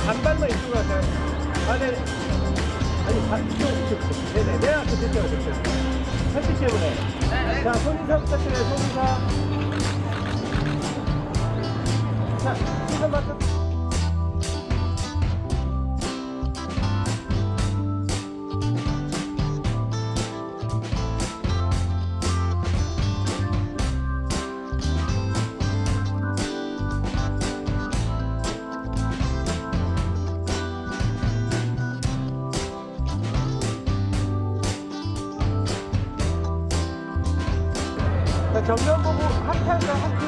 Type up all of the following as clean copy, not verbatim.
반발만 이쪽으로 할까요? 아, 네. 아니, 이쪽. 네네. 내가 그 됐죠, 됐죠. 햇빛 때문에. 자, 손인사 부탁드려요, 손인사. 자, 시선 맞춰. 자, 정면 보고 하트할까, 하트.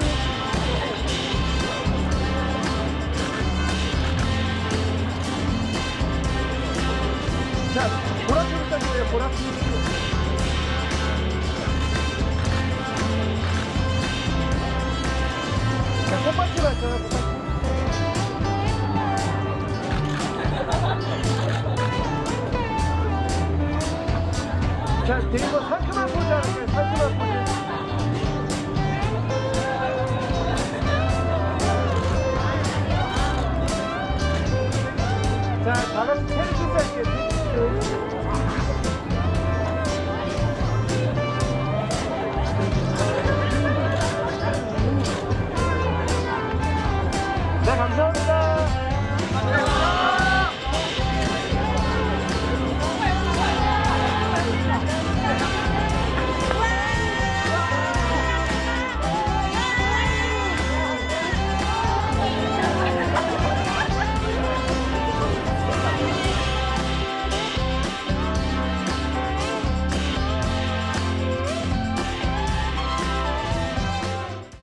자, 보라트 부탁드려요, 보라트. 자, 꽃밭이 맞잖아, 꽃밭이. 자, 뒤로